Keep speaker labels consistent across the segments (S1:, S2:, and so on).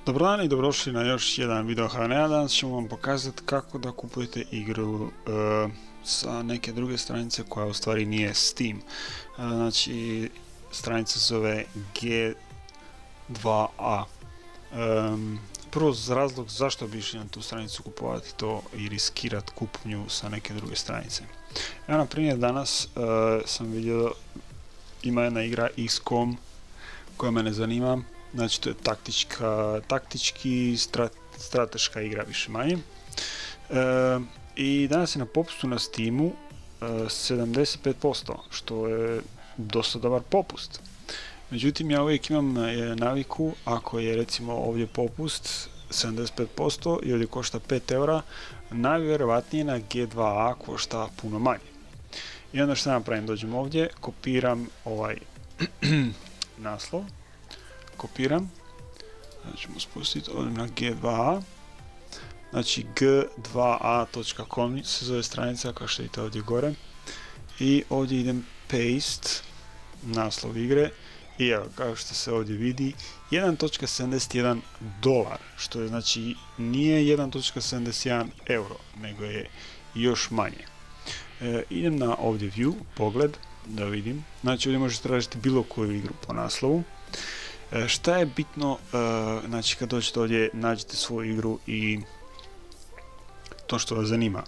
S1: Dobar dan i dobrodošli na još jedan video HNA. Danas ćemo vam pokazati kako da kupujete igru sa neke druge stranice koja u stvari nije Steam. Znači, stranica se zove G2A. Prvo razlog zašto bi išli na tu stranicu kupovati to i riskirati kupnju sa neke druge stranice. Ja na primjer danas sam vidio ima jedna igra XCOM koja mene zanima. Znači to je taktički strateška igra više manje. I danas je na popustu na Steamu 75%, što je dosta dobar popust. Međutim, ja uvijek imam naviku, ako je recimo ovdje popust 75% i ovdje košta 5 eura, najvjerojatnije na G2A košta puno manje. I onda što napravim, dođem ovdje, kopiram ovaj naslov, kopiram, znači ćemo spustiti ovdje na G2A, znači g2a.com se zove stranica, kao što vidite ovdje gore, i ovdje idem paste naslov igre i evo, kao što se ovdje vidi, 1.71 dolar, što je znači nije 1.71 euro, nego je još manje. Idem na ovdje view, pogled, da vidim, znači ovdje možete tražiti bilo koju igru po naslovu. Šta je bitno, znači kad dođete ovdje nađete svoju igru i to što vas zanima,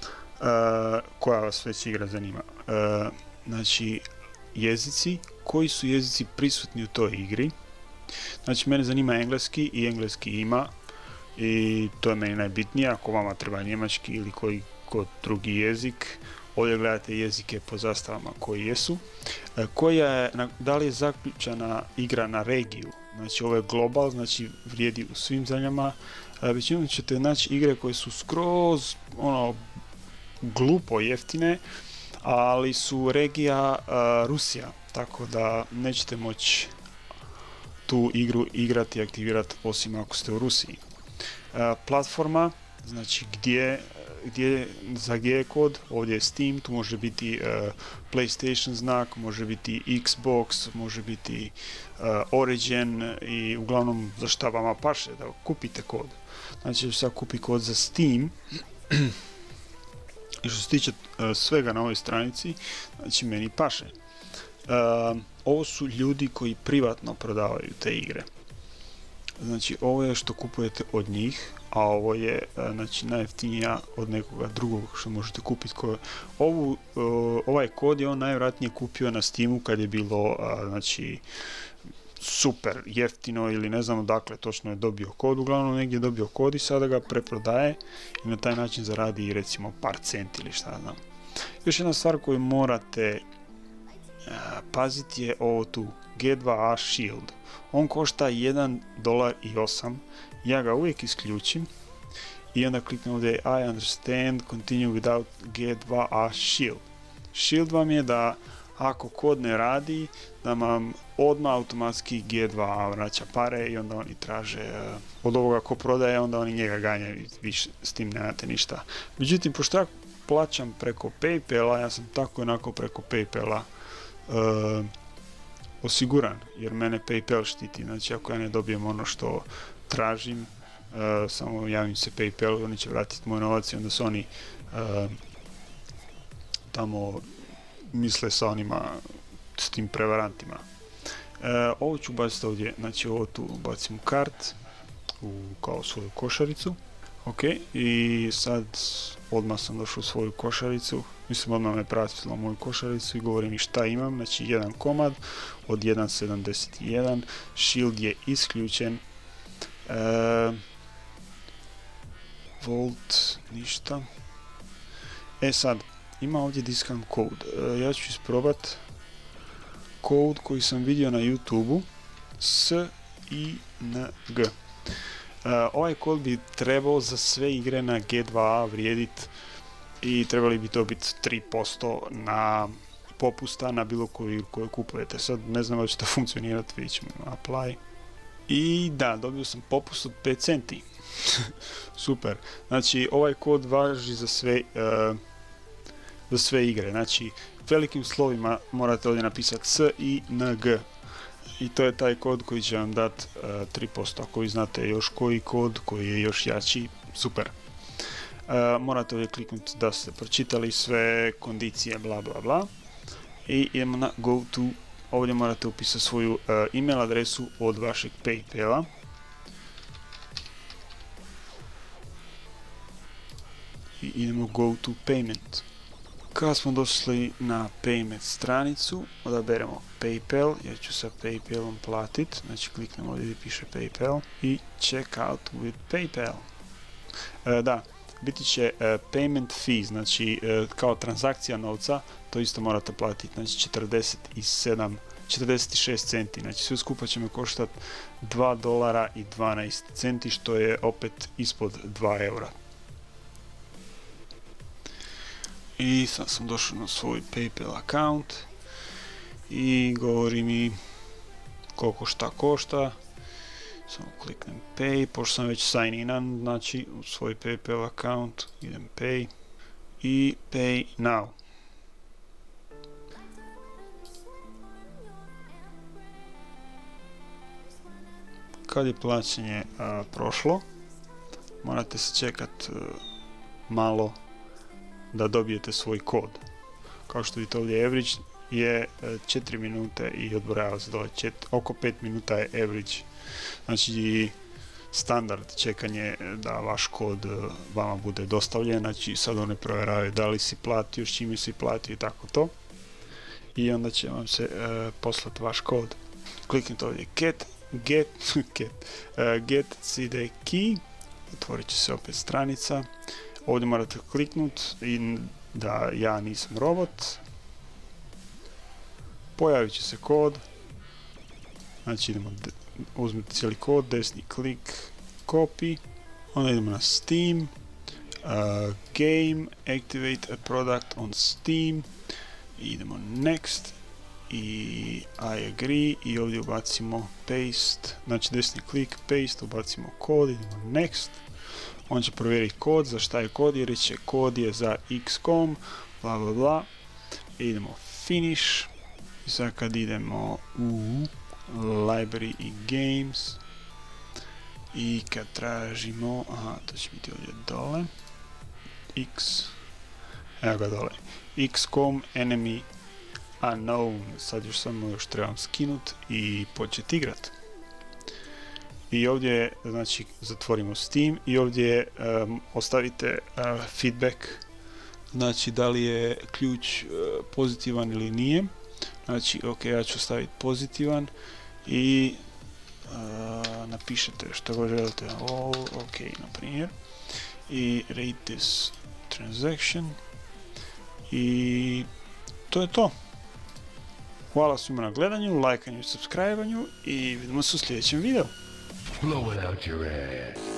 S1: koja vas već igra zanima, znači jezici, koji su jezici prisutni u toj igri. Znači mene zanima engleski i engleski ima i to je meni najbitnije. Ako vama treba njemački ili koji god drugi jezik, ovdje gledate jezike po zastavama koji jesu. Da li je zaključana igra na regiju, znači ovo je global, znači vrijedi u svim zemljama. Većinom ćete naći igre koje su skroz glupo jeftine, ali su regija Rusija, tako da nećete moći tu igru igrati i aktivirati osim ako ste u Rusiji. Platforma, znači gdje za G je kod, ovdje je Steam, tu može biti PlayStation znak, može biti Xbox, može biti Origin i uglavnom za šta vama paše da kupite kod. Znači sad kupi kod za Steam. I što se tiče svega na ovoj stranici, znači meni paše. Ovo su ljudi koji privatno prodavaju te igre. Znači ovo je što kupujete od njih, a ovo je znači najjeftinija od nekoga drugog što možete kupiti. Ovaj kod je on najvjerojatnije kupio na Steamu kad je bilo znači super jeftino ili ne znam odakle točno je dobio kod, uglavnom negdje je dobio kod i sada ga preprodaje i na taj način zaradi recimo par centi ili šta znam. Još jedna stvar koju morate paziti je ovo tu, G2A Shield. On košta 1,08 $, ja ga uvijek isključim i onda kliknem ovdje I understand, continue without G2A Shield. Shield vam je da ako kod ne radi, da vam odmah automatski G2A vraća pare i onda oni traže od ovoga ko prodaje, onda oni njega ganjaju i više s tim nemate ništa. Međutim, pošto ja plaćam preko PayPala, ja sam tako onako preko PayPala osiguran, jer mene PayPal štiti. Znači ako ja ne dobijem ono što tražim, samo javim se PayPalu, oni će vratiti moj novac i onda su oni tamo misle sa onima, s tim prevarantima. Ovo ću baciti ovdje, znači ovo tu bacim u kart, kao svoju košaricu. Ok, i sad odmah sam došao u svoju košaricu, mislim odmah me pratilo moju košaricu i govori mi šta imam, znači jedan komad od 1.71, shield je isključen, volt, ništa. Sad, ima ovdje discount code, ja ću isprobat kod koji sam vidio na YouTube-u, SING. Ovaj kod bi trebao za sve igre na G2A vrijediti i trebali bi to biti 3% na popusta na bilo koju igru koju kupujete. Sad ne znam da će to funkcionirati, vidjet ćemo apply. I da, dobio sam popust od 5 centi. Super. Znači ovaj kod važi za sve igre. Znači velikim slovima morate ovdje napisati SING. I to je taj kod koji će vam dati 3%. Ako vi znate još koji kod koji je još jači, super. Morate ovdje kliknuti da ste pročitali sve kondicije, bla bla bla. I idemo na go to. Ovdje morate upisati svoju email adresu od vašeg PayPala. I idemo go to payment. Kada smo došli na payment stranicu, odaberemo PayPal, jer ću sa PayPalom platiti. Znači kliknemo ovdje gdje piše PayPal i check out with PayPal. Da, biti će payment fee, znači kao transakcija novca, to isto morate platiti, znači 46 centi, znači sve skupa će me koštati $2.12, što je opet ispod 2 eura. I sad sam došao na svoj PayPal account i govori mi koliko šta košta. Samo kliknem pay, pošto sam već sign in, znači u svoj PayPal account idem pay i pay now. Kad je plaćanje prošlo, morate se čekat malo da dobijete svoj kod. Kao što vidite ovdje average je 4 minute i odbrojava se dole oko 5 minuta je average. Znači standard čekanje da vaš kod vama bude dostavljen, znači sad one provjeravaju da li si platio, s čime si platio i tako to. I onda će vam se poslati vaš kod. Kliknite ovdje get CD key, otvorit će se opet stranica. Ovdje morate kliknuti i da ja nisam robot. Pojavit će se kod. Znači idemo, uzmite cijeli kod, desni klik, copy. Onda idemo na Steam. Game, activate a product on Steam. I idemo next. I I agree. I ovdje ubacimo paste. Znači desni klik, paste, ubacimo kod, idemo next. On će provjeriti kod, za šta je kod, jer će kod je za XCOM, bla bla bla. I idemo finish. I sad kad idemo u library i games i kad tražimo, aha, to će biti ovdje dole, evo ga dole, XCOM enemy unknown, sad još trebam skinut i početi igrat. I ovdje, znači, zatvorimo Steam i ovdje ostavite feedback, znači da li je ključ pozitivan ili nije. Znači, ok, ja ću staviti pozitivan i napišete što god želite, all ok, na primjer, i rate this transaction i to je to. Hvala svima na gledanju, lajkanju i subscribanju i vidimo se u sljedećem videu.
S2: Blow it out your ass.